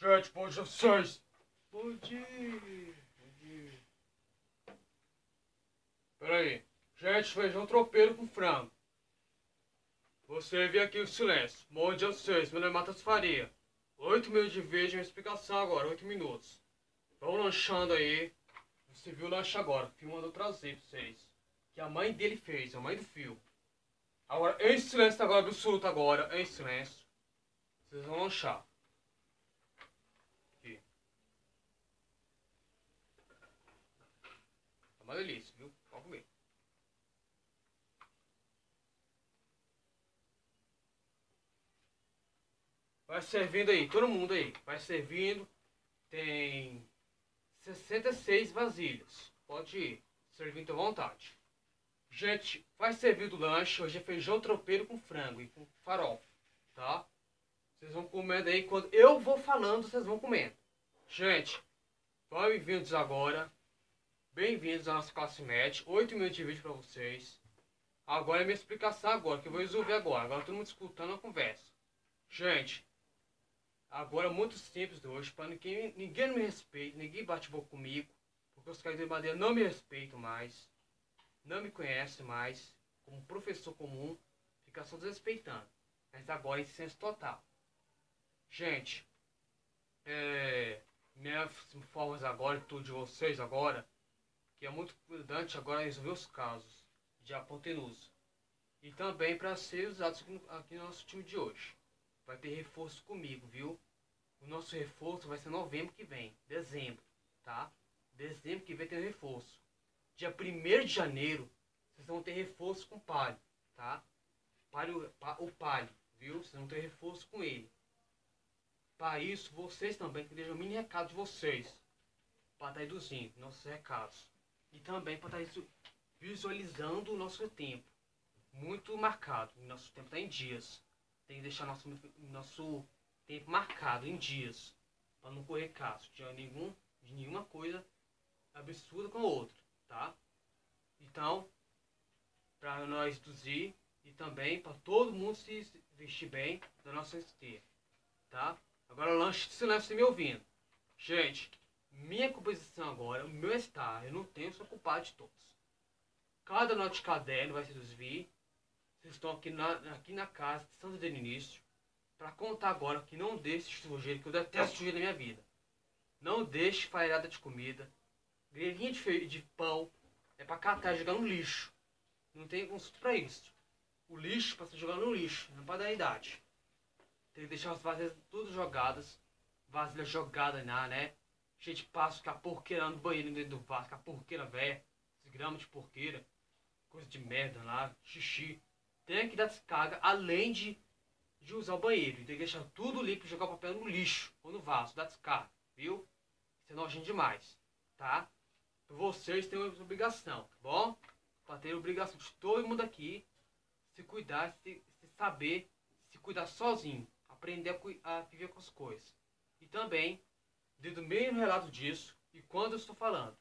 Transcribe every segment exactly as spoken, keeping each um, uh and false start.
Gente, bom dia vocês. Bom dia. Bom dia. Pera aí. Gente, feijão tropeiro com frango. Você viu aqui o silêncio. Bom dia vocês. Meu nome é Matheus Faria. Oito minutos de vídeo, uma explicação agora. Oito minutos. Vão lanchando aí. Você viu o lanche agora. O Fio mandou trazer pra vocês. Que a mãe dele fez. A mãe do Fio. Agora, em silêncio agora, absoluto agora. Em silêncio. Vocês vão lanchar. Aqui. É uma delícia, viu? Pode comer. Vai servindo aí, todo mundo aí. Vai servindo. Tem sessenta e seis vasilhas. Pode ir. Servindo à vontade. Gente, vai servir do lanche. Hoje é feijão tropeiro com frango e com farofa. Tá? Vocês vão comendo aí. Quando eu vou falando, vocês vão comendo. Gente, bem-vindos agora. Bem-vindos à nossa classe média. oito minutos de vídeo pra vocês. Agora é minha explicação agora, que eu vou resolver agora. Agora todo mundo escutando a conversa. Gente, agora é muito simples de hoje, para ninguém, ninguém me respeita, ninguém bate boca comigo, porque os caras de madeira não me respeitam mais, não me conhecem mais, como professor comum, fica só desrespeitando. Mas agora é senso total. Gente, é, minhas formas agora, tudo de vocês agora, que é muito importante agora resolver os casos de hipotenusa. E também para ser usados aqui no, aqui no nosso time de hoje. Vai ter reforço comigo, viu? O nosso reforço vai ser novembro que vem, dezembro, tá? Dezembro que vem tem reforço. Dia primeiro de janeiro, vocês vão ter reforço com o Palio, tá? Palio, o Palio, viu? Vocês vão ter reforço com ele. Para isso, vocês também, que deixam o mini recado de vocês, para estar reduzindo nossos recados. E também para estar visualizando o nosso tempo. Muito marcado, o nosso tempo está em dias. Tem que deixar nosso, nosso tempo marcado em dias. Para não correr caso de, nenhum, de nenhuma coisa absurda com a outra. Tá? Então, para nós reduzir e também para todo mundo se vestir bem da nossa esteira. Tá? Agora lanche de silêncio me ouvindo. Gente, minha composição agora, o meu estar, eu não tenho, sou culpado de todos. Cada nota de caderno vai se desvir. Vocês estão aqui na, aqui na casa de Santo de início para contar agora que não deixe sujeira, que eu detesto sujeira na minha vida. Não deixe fareada de comida, grelhinha de, de pão, é para catar e jogar no lixo. Não tem consulta para isso. O lixo para ser jogado no lixo, não para dar idade. Tem que deixar as vasilhas tudo jogadas, vasilha jogada na, né? Cheio de passo, com a porqueira no banheiro dentro do vaso, com a porqueira velha, grama de porqueira, coisa de merda lá, xixi. Tem que dar descarga, além de, de usar o banheiro. Tem que deixar tudo limpo e jogar o papel no lixo ou no vaso, dá descarga, viu? Isso é nojento demais, tá? Vocês têm uma obrigação, tá bom? Para ter a obrigação de todo mundo aqui se cuidar, se, se saber, se cuidar sozinho, aprender a, a viver com as coisas. E também, dentro do mesmo relato disso, e quando eu estou falando.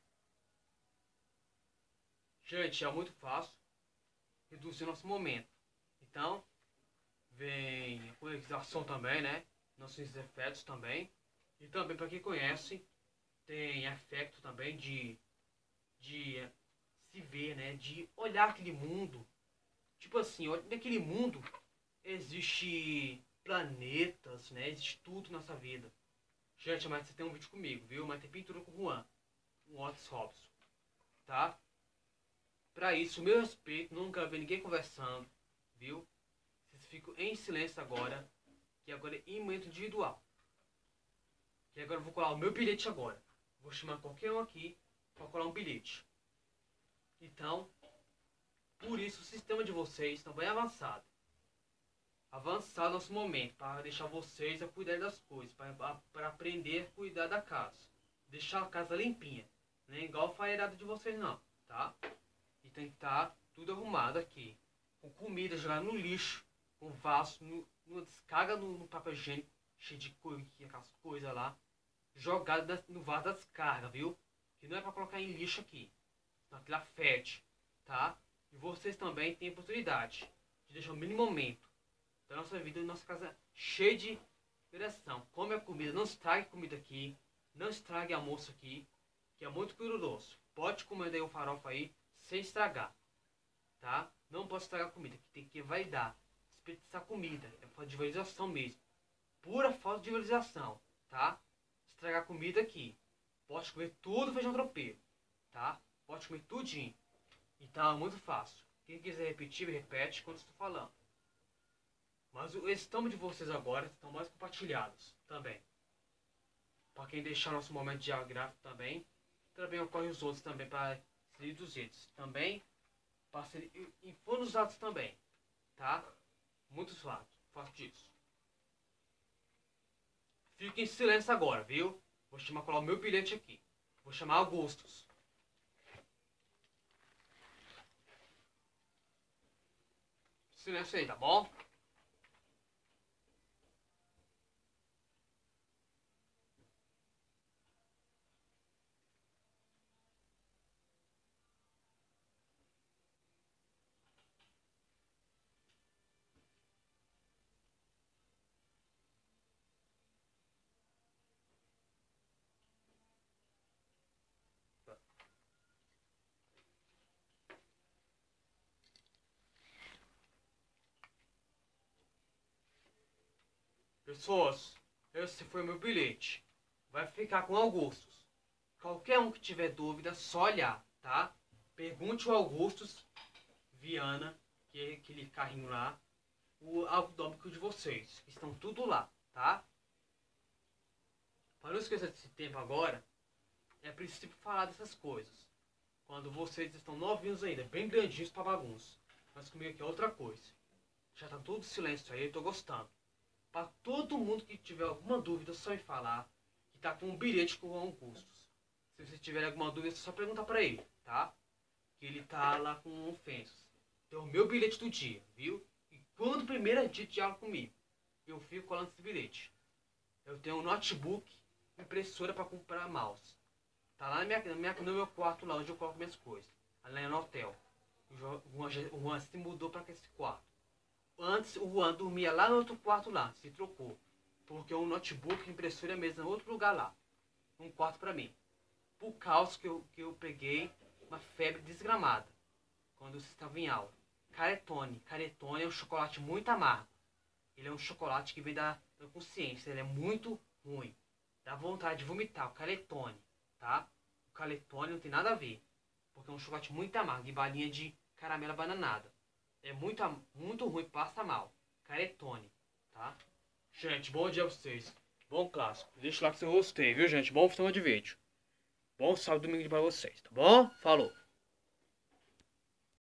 Gente, é muito fácil reduzir o nosso momento. Então, vem a polarização também, né? Nossos efeitos também. E também, para quem conhece, tem efeito também de, de se ver, né? De olhar aquele mundo. Tipo assim, naquele mundo existe planetas, né? Existe tudo nessa vida. Gente, mas você tem um vídeo comigo, viu? Mas tem pintura com o Juan, o Otis Robson, tá? Pra isso, o meu respeito, nunca vi ninguém conversando, viu? Vocês ficam em silêncio agora, que agora é em momento individual. Que agora eu vou colar o meu bilhete agora. Vou chamar qualquer um aqui para colar um bilhete. Então, por isso o sistema de vocês está bem avançado. Avançado nosso momento, para deixar vocês a cuidar das coisas, para aprender a cuidar da casa. Deixar a casa limpinha, não é igual a fareada de vocês não, tá? E tem que estar tudo arrumado aqui. Com comida jogada no lixo, com vaso, no, no descarga no, no papel higiênico, cheio de coisa, aquelas coisas lá. Jogada no vaso da descarga, viu? Que não é para colocar em lixo aqui. Senão aquilo afete, tá? E vocês também têm a oportunidade de deixar o mínimo momento da nossa vida, da nossa casa cheia de, Direção, come a comida, não estrague comida aqui. Não estrague almoço aqui, que é muito perigoso. Pode comer daí o farofa aí, sem estragar, tá? Não pode estragar a comida, que tem que vai dar. Desperdiçar comida, é falta de valorização mesmo. Pura falta de valorização, tá? Estragar comida aqui. Pode comer tudo feijão tropeiro, tá? Pode comer tudinho. Então é muito fácil. Quem quiser repetir, repete quando estou falando. Mas o estômago de vocês agora estão mais compartilhados também. Para quem deixar nosso momento geográfico também. Também ocorre os outros também para ser reduzidos. Também para ser infonusados também. Tá? Muitos lados. Faço disso. Fique em silêncio agora, viu? Vou chamar colar o meu bilhete aqui. Vou chamar Augustus. Silêncio aí, tá bom? Pessoas, esse foi o meu bilhete. Vai ficar com Augustus. Qualquer um que tiver dúvida, só olhar, tá? Pergunte ao Augustus Viana, que é aquele carrinho lá, o abdômico de vocês. Estão tudo lá, tá? Para não esquecer desse tempo agora, é preciso falar dessas coisas. Quando vocês estão novinhos ainda, bem grandinhos pra bagunça. Mas comigo aqui é outra coisa. Já tá tudo silêncio aí, eu tô gostando. Para todo mundo que tiver alguma dúvida, só me falar que tá com um bilhete com o Augustus. Se vocês tiverem alguma dúvida, é só perguntar para ele, tá? Que ele tá lá com ofensas. Então, o meu bilhete do dia, viu? E quando o primeiro dia de aula comigo, eu fico colando esse bilhete. Eu tenho um notebook, impressora para comprar mouse. Tá lá na minha, na minha, no meu quarto, lá onde eu coloco minhas coisas. Lá no hotel. O Juan se mudou para esse quarto. Antes o Juan dormia lá no outro quarto lá, se trocou. Porque o notebook, impressora mesmo, em outro lugar lá. Um quarto para mim. Por causa que eu, que eu peguei uma febre desgramada. Quando eu estava em aula. Caretone. Caretone é um chocolate muito amargo. Ele é um chocolate que vem da, da consciência. Ele é muito ruim. Dá vontade de vomitar. O caretone, tá? O caretone não tem nada a ver. Porque é um chocolate muito amargo. E balinha de caramelo bananada. É muito, muito ruim. Passa mal. Caretone, tá? Gente, bom dia pra vocês. Bom clássico. Deixa lá que você gostei, viu, gente? Bom final de vídeo. Bom sábado e domingo pra vocês, tá bom? Falou.